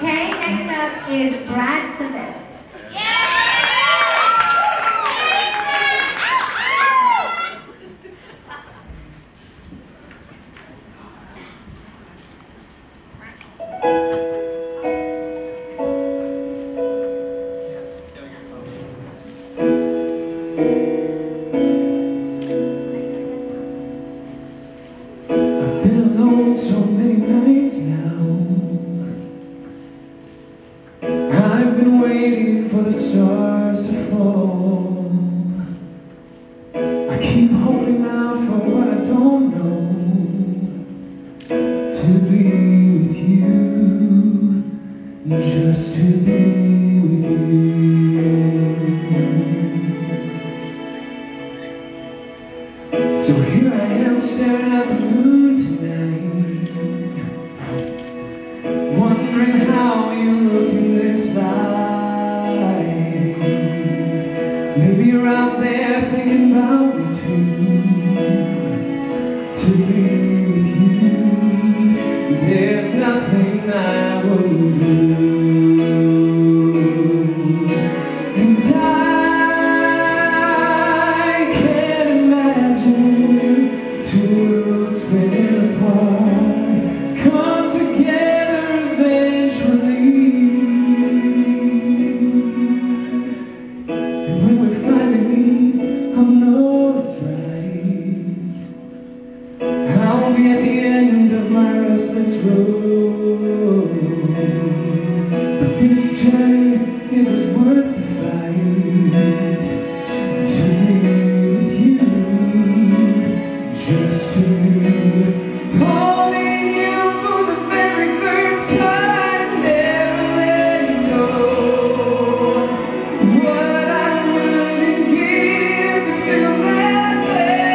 Okay, next up is Brad Smith. I've been alone so many nights now. I've been waiting for the stars to fall. I keep holding out for what I don't know, to be with you, just to be with you. So here I am staring at the moon tonight, wondering how you look in this light. Maybe you're out there thinking about me too, to be with you. There's nothing I wouldn't do. And I can't imagine two worlds spinning apart come together eventually. And when we finally meet, I'll know it's right. I'll be at the end of my restless road. But this journey, it was worth the fight, to be with you, just to be holding you for the very first time, never letting go. What I wouldn't give to feel that way.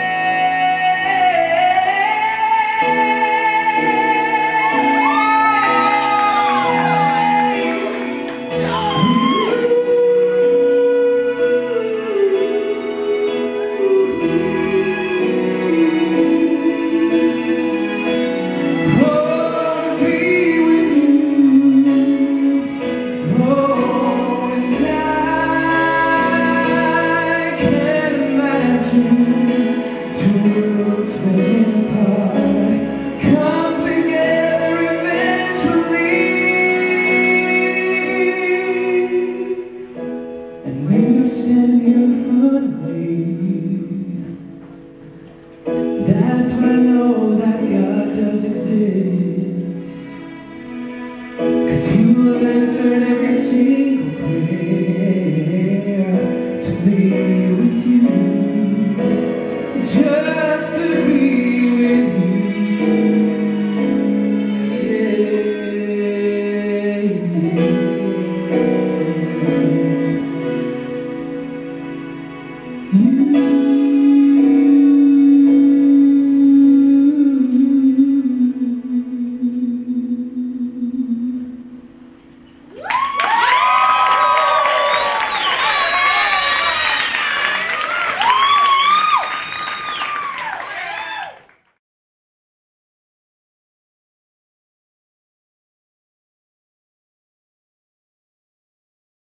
That's when I know that God does exist, 'cause He will have answered every single prayer to be with you.